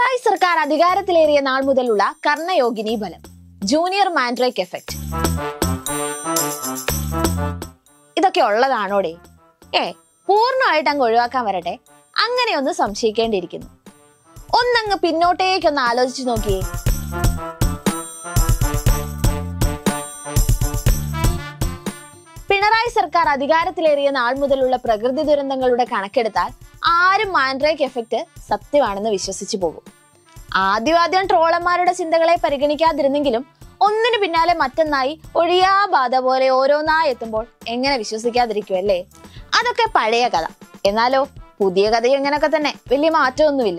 പിണറായി സർക്കാർ അധികാരത്തിലേറിയ നാൾ മുതലുള്ള കർണയോഗിനി ബലം, ജൂനിയർ മാൻഡ്രേക്ക് എഫക്ട്, ഇതൊക്കെ ഉള്ളതാണോടെ? പൂർണ്ണമായിട്ട് അങ്ങ് ഒഴിവാക്കാൻ വരട്ടെ. അങ്ങനെയൊന്ന് സംശയിക്കേണ്ടിയിരിക്കുന്നു. ഒന്നങ്ങ് പിന്നോട്ടേക്കൊന്ന് ആലോചിച്ചു നോക്കിയേ. പിണറായി സർക്കാർ അധികാരത്തിലേറിയ നാൾ മുതലുള്ള പ്രകൃതി ദുരന്തങ്ങളുടെ കണക്കെടുത്താൽ ആരും മാൻഡ്രേക്ക് എഫക്ട് സത്യമാണെന്ന് വിശ്വസിച്ചു പോകും. ആദ്യം ട്രോളന്മാരുടെ ചിന്തകളെ പരിഗണിക്കാതിരുന്നെങ്കിലും ഒന്നിനു പിന്നാലെ മറ്റൊന്നായി ഒഴിയാ ബാധ പോലെ ഓരോന്നായി എത്തുമ്പോൾ എങ്ങനെ വിശ്വസിക്കാതിരിക്കുമല്ലേ? അതൊക്കെ പഴയ കഥ. എന്നാലോ പുതിയ കഥയും ഇങ്ങനൊക്കെ തന്നെ, വലിയ മാറ്റമൊന്നുമില്ല.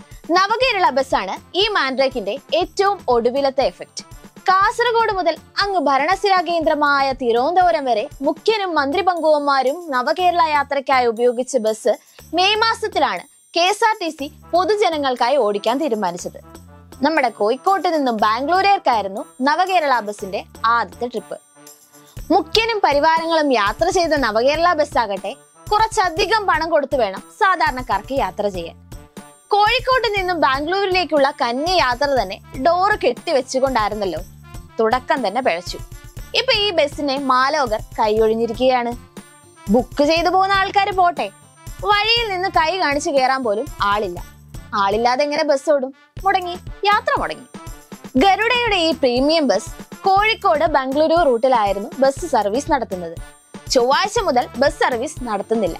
നവകേരള ബസ്സാണ് ഈ മാൻഡ്രേക്കിന്റെ ഏറ്റവും ഒടുവിലത്തെ എഫക്ട്. കാസർഗോഡ് മുതൽ അങ്ങ് ഭരണസിരാ കേന്ദ്രമായ തിരുവനന്തപുരം വരെ മുഖ്യനും മന്ത്രിപങ്കുവന്മാരും നവകേരള യാത്രയ്ക്കായി ഉപയോഗിച്ച ബസ് മെയ് മാസത്തിലാണ് KSRTC പൊതുജനങ്ങൾക്കായി ഓടിക്കാൻ തീരുമാനിച്ചത്. നമ്മുടെ കോഴിക്കോട്ട് നിന്നും ബാംഗ്ലൂരേക്കായിരുന്നു നവകേരള ബസിന്റെ ആദ്യത്തെ ട്രിപ്പ്. മുഖ്യനും പരിവാരങ്ങളും യാത്ര ചെയ്ത നവകേരള ബസ്സാകട്ടെ കുറച്ചധികം പണം കൊടുത്തു വേണം സാധാരണക്കാർക്ക് യാത്ര ചെയ്യാൻ. കോഴിക്കോട്ട് നിന്നും ബാംഗ്ലൂരിലേക്കുള്ള കന്നി യാത്ര തന്നെ ഡോറ് കെട്ടിവെച്ചുകൊണ്ടായിരുന്നല്ലോ. തുടക്കം തന്നെ പിഴച്ചു. ഇപ്പൊ ഈ ബസ്സിനെ മാലോകർ കൈയൊഴിഞ്ഞിരിക്കുകയാണ്. ബുക്ക് ചെയ്തു പോകുന്ന ആൾക്കാർ പോട്ടെ, വഴിയിൽ നിന്ന് കൈ കാണിച്ചു കയറാൻ പോലും ആളില്ല. ആളില്ലാതെ എങ്ങനെ ബസ് ഓടും? മുടങ്ങി, യാത്ര മുടങ്ങി. ഗരുഡയുടെ ഈ പ്രീമിയം ബസ് കോഴിക്കോട് ബംഗളൂരു റൂട്ടിലായിരുന്നു ബസ് സർവീസ് നടത്തുന്നത്. ചൊവ്വാഴ്ച മുതൽ ബസ് സർവീസ് നടത്തുന്നില്ല.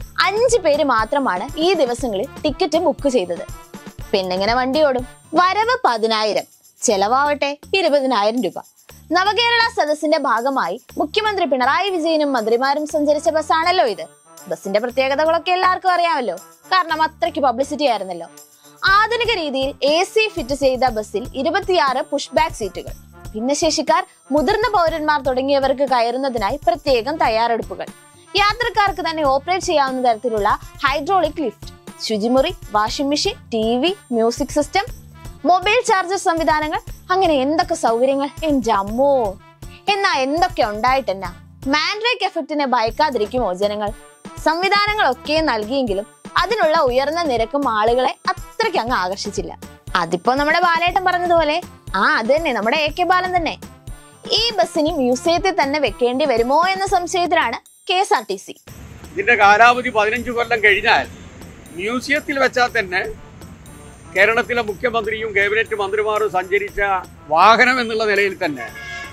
5 പേര് മാത്രമാണ് ഈ ദിവസങ്ങളിൽ ടിക്കറ്റ് ബുക്ക് ചെയ്തത്. പിന്നെങ്ങനെ വണ്ടി ഓടും? വരവ് 10,000, ചെലവാവട്ടെ 20,000 രൂപ. നവകേരള സദസ്സിന്റെ ഭാഗമായി മുഖ്യമന്ത്രി പിണറായി വിജയനും മന്ത്രിമാരും സഞ്ചരിച്ച ബസ്സാണല്ലോ ഇത്. ബസിന്റെ പ്രത്യേകതകളൊക്കെ എല്ലാവർക്കും അറിയാമല്ലോ, കാരണം അത്രയ്ക്ക് പബ്ലിസിറ്റി ആയിരുന്നല്ലോ. ആധുനിക രീതിയിൽ AC ഫിറ്റ് ചെയ്ത ബസ്സിൽ 26 പുഷ് ബാക്ക് സീറ്റുകൾ, ഭിന്നശേഷിക്കാർ, മുതിർന്ന പൗരന്മാർ തുടങ്ങിയവർക്ക് കയറുന്നതിനായി പ്രത്യേകം തയ്യാറെടുപ്പുകൾ, യാത്രക്കാർക്ക് തന്നെ ഓപ്പറേറ്റ് ചെയ്യാവുന്ന തരത്തിലുള്ള ഹൈഡ്രോളിക് ലിഫ്റ്റ്, ശുചിമുറി, washing machine, TV, music system, mobile charger സംവിധാനങ്ങൾ, അങ്ങനെ എന്തൊക്കെ സൗകര്യങ്ങൾ! എന്റെ അമ്മോ! എന്നാ എന്തൊക്കെ ഉണ്ടായിട്ടെന്നാ? മാൻഡ്രേക്ക് എഫക്റ്റിനെ ഭയക്കാതിരിക്കുമോ ജനങ്ങൾ? സംവിധാനങ്ങളൊക്കെ നൽകിയെങ്കിലും അതിനുള്ള ഉയർന്ന നിരക്കും ആളുകളെ അത്രയ്ക്ക് അങ്ങ് ആകർഷിച്ചില്ല. അതിപ്പോ നമ്മുടെ ബാലേട്ടൻ പറഞ്ഞതുപോലെ അത് തന്നെ, നമ്മുടെ AK ബാലൻ തന്നെ. ഈ ബസ്സിന് മ്യൂസിയത്തിൽ തന്നെ വെക്കേണ്ടി വരുമോ എന്ന സംശയത്തിലാണ് KSRTC. ഇതിന്റെ കാലാവധി 15 കൊല്ലം കഴിഞ്ഞാൽ മ്യൂസിയത്തിൽ വെച്ചാൽ തന്നെ കേരളത്തിലെ മുഖ്യമന്ത്രിയും ക്യാബിനറ്റ് മന്ത്രിമാരും സഞ്ചരിച്ച വാഹനം എന്നുള്ള നിലയിൽ തന്നെ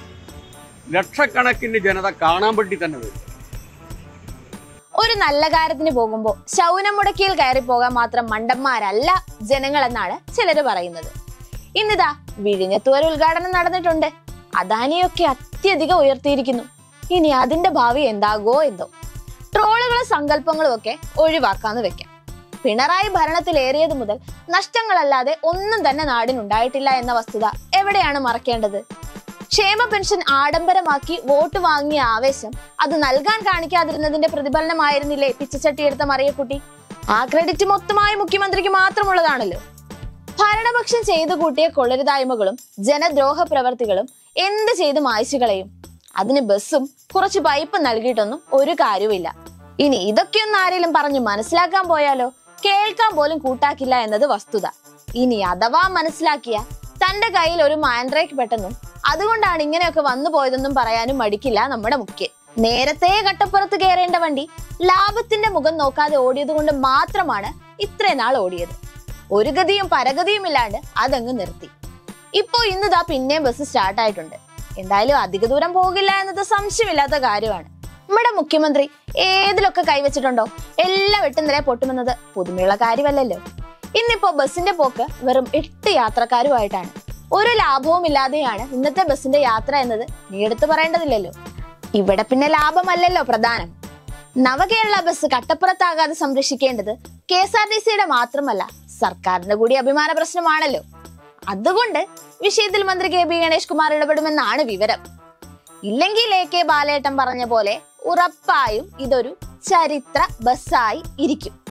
ലക്ഷക്കണക്കിന് ജനത കാണാൻ വേണ്ടി തന്നെ വരും. ഒരു നല്ല കാര്യത്തിന് പോകുമ്പോൾ ശൗനം മുടക്കിയിൽ കയറി പോകാൻ മാത്രം മണ്ടന്മാരല്ല ജനങ്ങൾ എന്നാണ് ചിലര് പറയുന്നത്. ഇന്നിതാ വിഴിഞ്ഞത്തുവരെ ഉദ്ഘാടനം നടന്നിട്ടുണ്ട്. അദാനിയൊക്കെ അത്യധികം ഉയർത്തിയിരിക്കുന്നു. ഇനി അതിന്റെ ഭാവി എന്താകോ എന്തോ. ട്രോളുകളും സങ്കല്പങ്ങളും ഒക്കെ ഒഴിവാക്കാന്ന് വെക്കാം. പിണറായി ഭരണത്തിലേറിയത് മുതൽ നഷ്ടങ്ങളല്ലാതെ ഒന്നും തന്നെ നാടിനുണ്ടായിട്ടില്ല എന്ന വസ്തുത എവിടെയാണ് മറക്കേണ്ടത്? ക്ഷേമ പെൻഷൻ ആഡംബരമാക്കി വോട്ട് വാങ്ങിയ ആവേശം അത് നൽകാൻ കാണിക്കാതിരുന്നതിന്റെ പ്രതിഫലനമായിരുന്നില്ലേ പിച്ചച്ചട്ടിയെടുത്ത മറിയക്കുട്ടി? ആ ക്രെഡിറ്റ് മൊത്തമായി മുഖ്യമന്ത്രിക്ക് മാത്രമുള്ളതാണല്ലോ. ഭരണപക്ഷം ചെയ്തു കൂട്ടിയ കൊള്ളരുതായ്മകളും ജനദ്രോഹ പ്രവർത്തികളും എന്ത് ചെയ്ത് മായ്ച്ചു കളയും? അതിന് ബസ്സും കുറച്ച് പൈപ്പ് നൽകിയിട്ടൊന്നും ഒരു കാര്യവുമില്ല. ഇനി ഇതൊക്കെയൊന്നും ആരെങ്കിലും പറഞ്ഞു മനസ്സിലാക്കാൻ പോയാലോ? കേൾക്കാൻ പോലും കൂട്ടാക്കില്ല എന്നത് വസ്തുത. ഇനി അഥവാ മനസ്സിലാക്കിയ തന്റെ കയ്യിൽ ഒരു മാൻഡ്രേക്ക് പെട്ടെന്നും അതുകൊണ്ടാണ് ഇങ്ങനെയൊക്കെ വന്നു പോയതെന്നും പറയാനും മടിക്കില്ല നമ്മുടെ മുഖ്യൻ. നേരത്തെ കട്ടപ്പുറത്ത് കയറേണ്ട വണ്ടി ലാഭത്തിന്റെ മുഖം നോക്കാതെ ഓടിയത് കൊണ്ട് മാത്രമാണ് ഇത്രയും നാൾ ഓടിയത്. ഒരു ഗതിയും പരഗതിയും ഇല്ലാണ്ട് അതങ്ങ് നിർത്തി. ഇപ്പോ ഇന്നിതാ പിന്നെയും ബസ് സ്റ്റാർട്ടായിട്ടുണ്ട്. എന്തായാലും അധിക ദൂരം പോകില്ല എന്നത് സംശയമില്ലാത്ത കാര്യമാണ്. നമ്മുടെ മുഖ്യമന്ത്രി ഏതിലൊക്കെ കൈവച്ചിട്ടുണ്ടോ എല്ലാം വെട്ടുനില പൊട്ടുമെന്നത് പുതുമയുള്ള കാര്യമല്ലല്ലോ. ഇന്നിപ്പോ ബസിന്റെ പോക്ക് വെറും 8 യാത്രക്കാരുമായിട്ടാണ്. ഒരു ലാഭവും ഇല്ലാതെയാണ് ഇന്നത്തെ ബസിന്റെ യാത്ര എന്നത് നീ എടുത്തു പറയേണ്ടതില്ലല്ലോ. ഇവിടെ പിന്നെ ലാഭമല്ലല്ലോ പ്രധാനം. നവകേരള ബസ് കട്ടപ്പുറത്താകാതെ സംരക്ഷിക്കേണ്ടത് KSRTCയുടെ മാത്രമല്ല സർക്കാരിന്റെ കൂടി അഭിമാന പ്രശ്നമാണല്ലോ. അതുകൊണ്ട് വിഷയത്തിൽ മന്ത്രി KB ഗണേഷ് കുമാർ ഇടപെടുമെന്നാണ് വിവരം. ഇല്ലെങ്കിൽ AK ബാലേട്ടൻ പറഞ്ഞ പോലെ ഉറപ്പായും ഇതൊരു ചരിത്ര ബസ്സായി ഇരിക്കും.